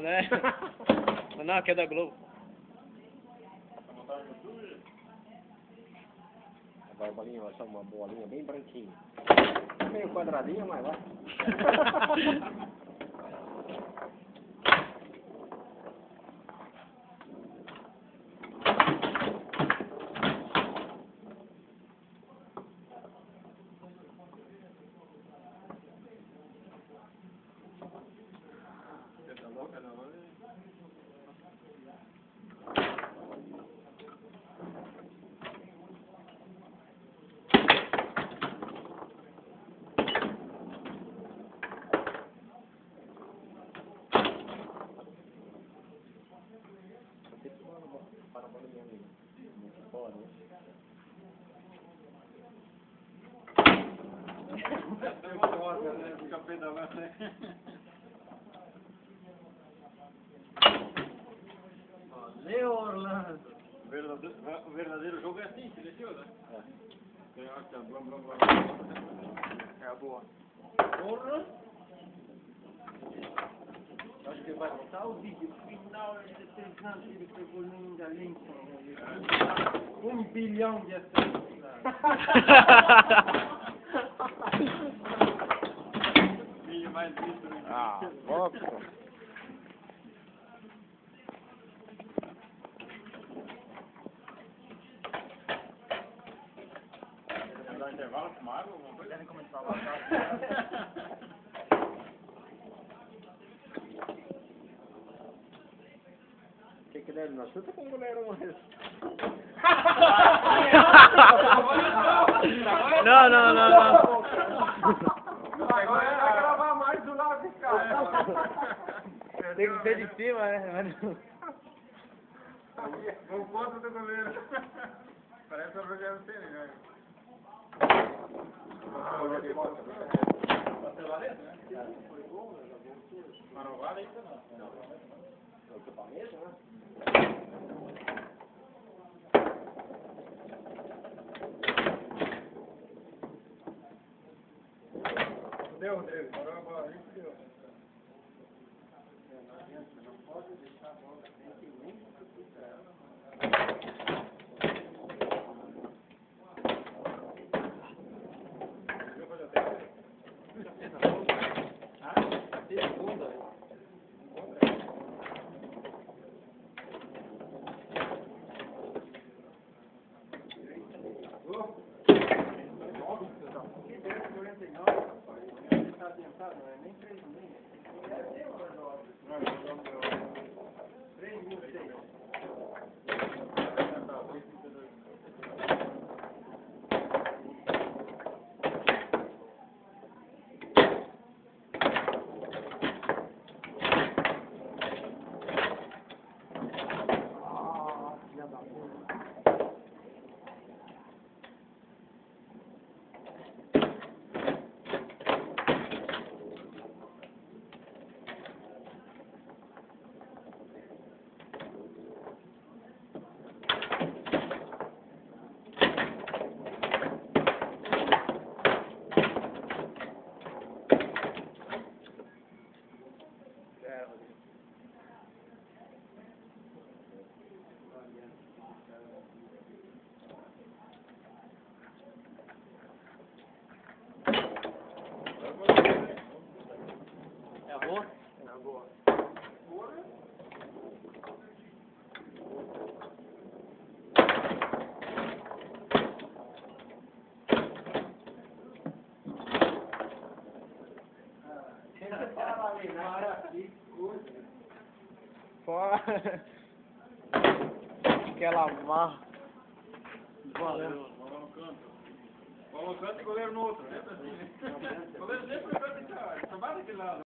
Né? Não, aqui é da Globo. Agora a bolinha vai ser uma bolinha bem branquinha. Meio quadradinha, mas vai. Para a bolinha ali. Muito boa, né? Fica pedalando, né? Valeu, Orlando. O verdadeiro jogo é assim, silencioso, né? Tem hora que é blá blá blá. É a boa. Porra. Acho que vai botar o vídeo final de 3 anos que ele pegou Linda Lincoln. 1 bilhão de acessos. 1 mais isso. Ah, foco. Dar intervalo com água, alguma coisa? Querem começar a lavar? Que deve na chuta com o goleiro mais. Não, não, não, não. Agora vai gravar mais do lado desse cara. Tem que ser de cima, né? Vou contra do goleiro. Parece o Rogério Ceni, né? Bateu lá dentro, né? Mas não vale isso, não. É o que tá mesmo, né? Deu, Rodrigo. Parou a bola aí, deu. Não pode deixar a bola dentro nem Não é nem 3 mil. 3.600. É a boa? É a boa. Fora. Aquela marra. Valeu. Bola no canto. Bola no canto e goleiro no outro. Sempre assim, né? Goleiro sempre no canto e só vai daquele lado.